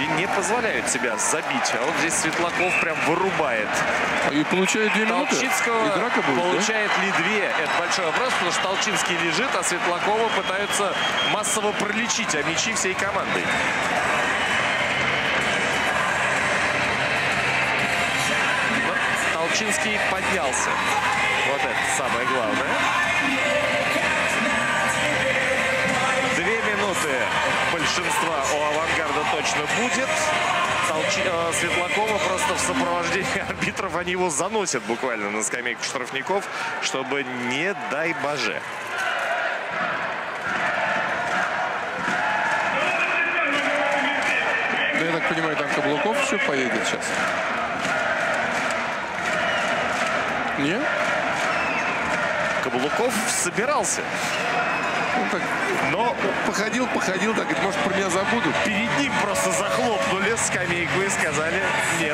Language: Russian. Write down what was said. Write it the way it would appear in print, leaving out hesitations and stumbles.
судьи не позволяют себя забить. А вот здесь Светлаков прям вырубает. И получает 2 минуты. Толчинского И драка будет, получает ли 2? Это большой вопрос, потому что Толчинский лежит, а Светлакова пытаются массово пролечить, а мячи всей командой. Но Толчинский поднялся. Вот это самое главное. 2 минуты большинства у «Авангарда» точно будет. Светлакова просто в сопровождении арбитров, они его заносят буквально на скамейку штрафников, чтобы не дай боже. Да, я так понимаю, там Каблуков еще поедет сейчас. Нет? Каблуков собирался. Он так, но походил, так, говорит, может, про меня забудут. Перед ним просто захлопнули скамейку и сказали: нет,